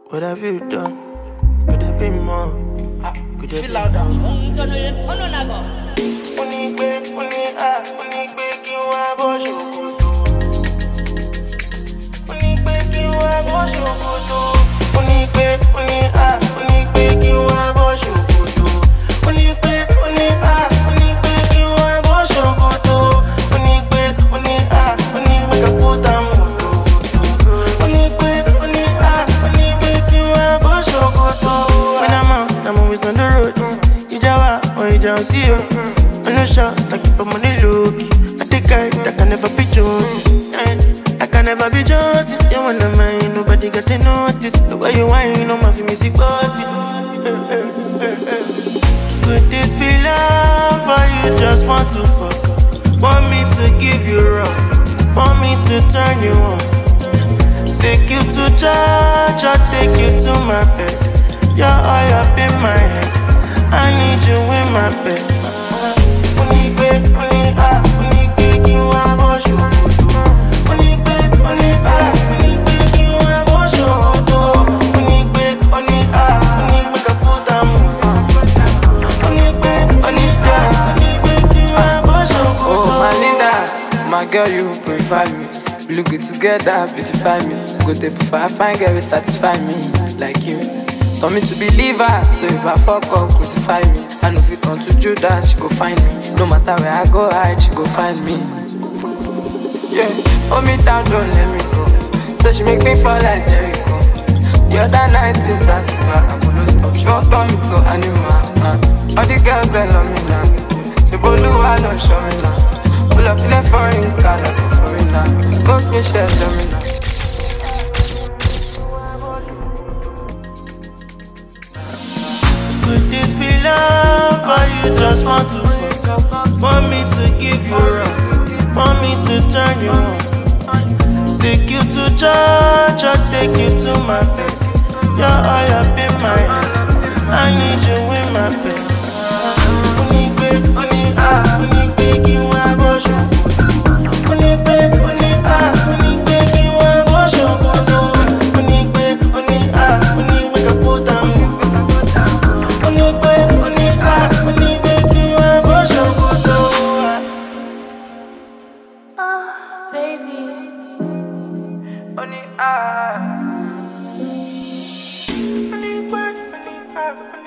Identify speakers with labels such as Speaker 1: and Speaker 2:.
Speaker 1: What have you done? Could have been more. Could have been louder. See you, I'm not sure, like keep on the look. I think I can never be chosen. I can never be chosen. You wanna mind, nobody got to notice. The way you whine, no my music bossy. Could this be love, or you just want to fuck? Want me to give you wrong? Want me to turn you on? Take you to church, or take you to my bed. You're all up in my head, I need you in my bed.
Speaker 2: Oh, my Linda, my girl, you purify me. We look good together, beautify me. Go there before I find girl will satisfy me like you. Told me to believe her, so if I fuck up, crucify me. I know if it turn to Judas, she go find me. No matter where I go hide, she go find me. Yeah, hold me down, don't let me go. So she make me fall like Jericho. The other night is a silver, I couldn't stop. She won't turn me to animal. All the girls been love me now. She bolu, I don't show me now. Pull up in a foreign car, like a foreigner. Go me share, tell me now.
Speaker 1: Could this be love, or you just want to fuck? Want me to give you wrong? Want me to turn you on? Take you to church, or take you to my bed. You're all up in my head, I need you in my bed. Only I